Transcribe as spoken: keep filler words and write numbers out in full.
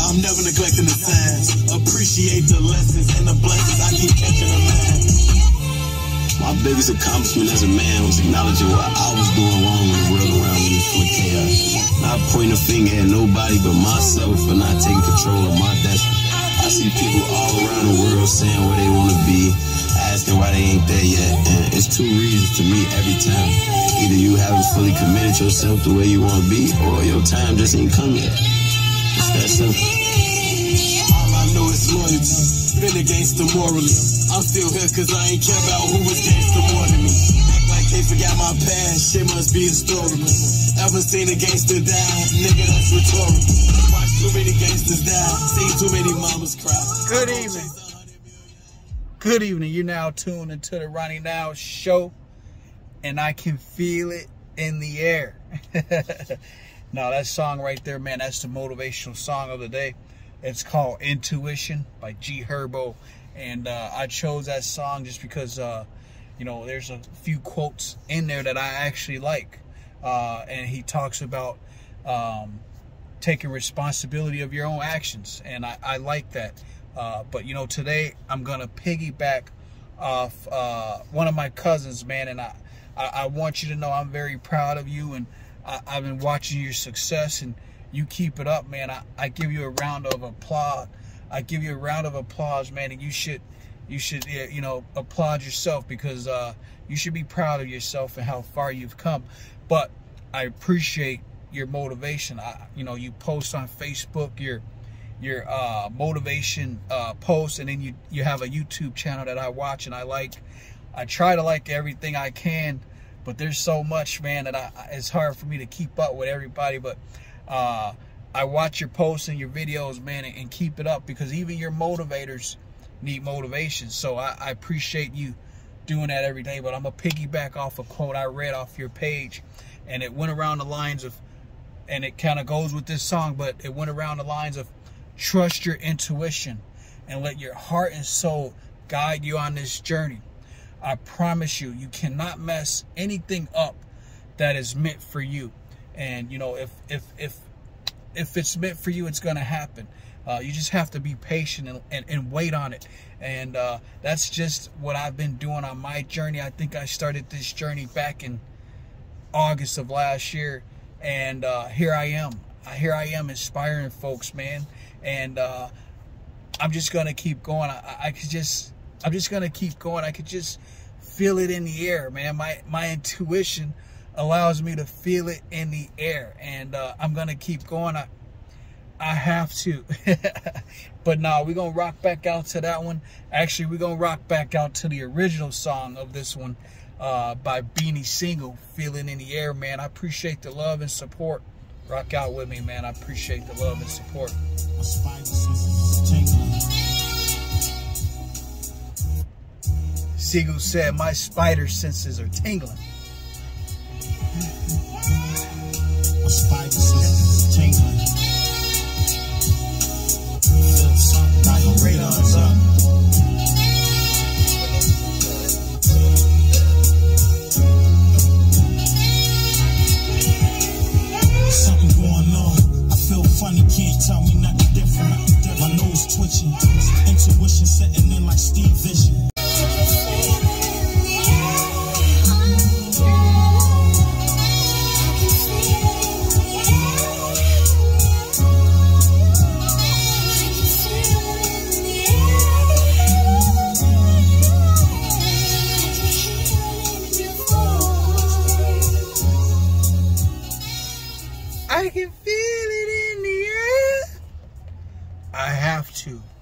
I'm never neglecting the signs. Appreciate the lessons and the blessings. I keep catching them, man. My biggest accomplishment as a man was acknowledging what I was doing wrong when the world around me was full of chaos. Not pointing a finger at nobody but myself for not taking control of my destiny. I see people all around the world saying where they want to be, asking why they ain't there yet. And it's two reasons to me every time. Either you haven't fully committed yourself the way you want to be, or your time just ain't come yet. It's that simple. All I know is loyalty. Been a gangster morally. I'm still here cause I ain't care about who was gangster more than me. Act like they forgot my past, shit must be historical. Ever seen a gangster die? Nigga, that's rhetorical. Watch too many gangsters die, seen too many mamas cry. Good evening. Good evening. You're now tuned into the Ronnie Now show, and I can feel it in the air. Now that song right there, man, that's the motivational song of the day. It's called Intuition by Herbo. And uh, I chose that song just because, uh, you know, there's a few quotes in there that I actually like. Uh, and he talks about um, taking responsibility of your own actions. And I, I like that. Uh, but, you know, today I'm going to piggyback off uh, one of my cousins, man. And I, I, I want you to know I'm very proud of you. And I, I've been watching your success. And you keep it up, man. I, I give you a round of applause. I give you a round of applause, man, and you should, you should, you know, applaud yourself because uh, you should be proud of yourself and how far you've come. But I appreciate your motivation. I, you know, you post on Facebook your, your uh, motivation uh, posts, and then you you have a YouTube channel that I watch and I like. I try to like everything I can, but there's so much, man, that I, it's hard for me to keep up with everybody. But uh, I watch your posts and your videos, man, and, and keep it up because even your motivators need motivation. So I, I appreciate you doing that every day. But I'm going to piggyback off a quote I read off your page, and it went around the lines of, and it kind of goes with this song, but it went around the lines of trust your intuition and let your heart and soul guide you on this journey. I promise you, you cannot mess anything up that is meant for you. And, you know, if, if, if, if it's meant for you, it's going to happen. Uh, you just have to be patient and, and, and wait on it. And uh, that's just what I've been doing on my journey. I think I started this journey back in August of last year. And uh, here I am. Here I am inspiring folks, man. And uh, I'm just going to keep going. I, I could just, I'm just going to keep going. I could just feel it in the air, man. My, my intuition allows me to feel it in the air, and uh, I'm gonna keep going. I, I have to. But no, we're gonna rock back out to that one. Actually, we're gonna rock back out to the original song of this one uh, by Beanie, Sigel, Feeling in the Air, man. I appreciate the love and support. Rock out with me, man. I appreciate the love and support. Sigel said, my spider senses are tingling. My spider senses tingling. Feel something like a radar's up. Something going on. I feel funny, can't tell me nothing different. My nose twitching, intuition setting in like Steve Vision. I can feel it in the air. I have to.